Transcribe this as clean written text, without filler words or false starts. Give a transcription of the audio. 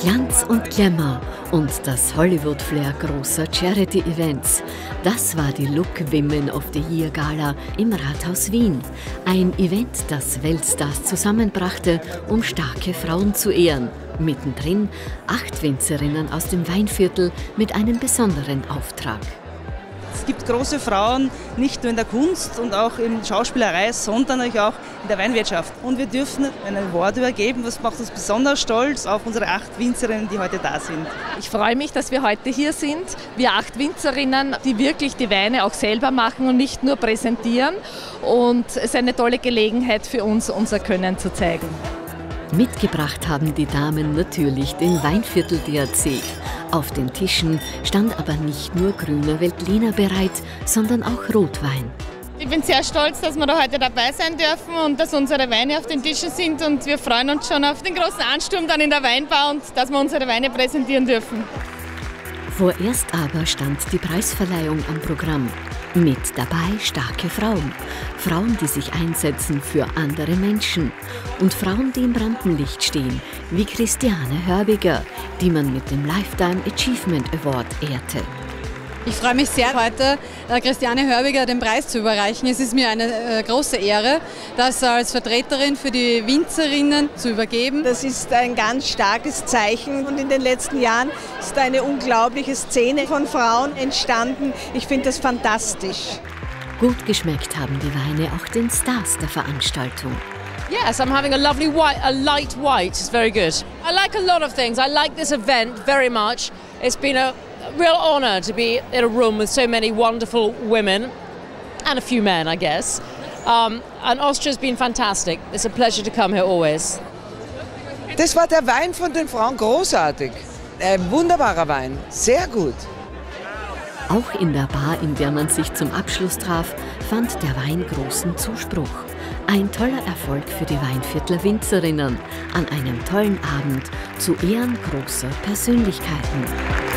Glanz und Glamour und das Hollywood-Flair großer Charity-Events. Das war die Look Women of the Year Gala im Rathaus Wien. Ein Event, das Weltstars zusammenbrachte, um starke Frauen zu ehren. Mittendrin 8 Winzerinnen aus dem Weinviertel mit einem besonderen Auftrag. Es gibt große Frauen, nicht nur in der Kunst und auch in Schauspielerei, sondern natürlich auch in der Weinwirtschaft. Und wir dürfen einen Award übergeben, was macht uns besonders stolz auf unsere 8 Winzerinnen, die heute da sind. Ich freue mich, dass wir heute hier sind. Wir 8 Winzerinnen, die wirklich die Weine auch selber machen und nicht nur präsentieren. Und es ist eine tolle Gelegenheit für uns, unser Können zu zeigen. Mitgebracht haben die Damen natürlich den Weinviertel DRC. Auf den Tischen stand aber nicht nur grüner Veltliner bereit, sondern auch Rotwein. Ich bin sehr stolz, dass wir da heute dabei sein dürfen und dass unsere Weine auf den Tischen sind. Und wir freuen uns schon auf den großen Ansturm dann in der Weinbar und dass wir unsere Weine präsentieren dürfen. Vorerst aber stand die Preisverleihung am Programm. Mit dabei starke Frauen. Frauen, die sich einsetzen für andere Menschen. Und Frauen, die im Rampenlicht stehen, wie Christiane Hörbiger, die man mit dem Lifetime Achievement Award ehrte. Ich freue mich sehr, heute Christiane Hörbiger den Preis zu überreichen. Es ist mir eine große Ehre, das als Vertreterin für die Winzerinnen zu übergeben. Das ist ein ganz starkes Zeichen und in den letzten Jahren ist eine unglaubliche Szene von Frauen entstanden. Ich finde das fantastisch. Gut geschmeckt haben die Weine auch den Stars der Veranstaltung. Yes, I'm having a lovely white, a light white. It's very good. I like a lot of things. I like this event very much. It's been a real honour to be in a room with so many wonderful women and a few men, I guess. And Austria's been fantastic. It's a pleasure to come here always. Das war der Wein von den Frauen großartig. Ein wunderbarer Wein, sehr gut. Auch in der Bar, in der man sich zum Abschluss traf, fand der Wein großen Zuspruch. Ein toller Erfolg für die Weinviertler Winzerinnen an einem tollen Abend zu Ehren großer Persönlichkeiten.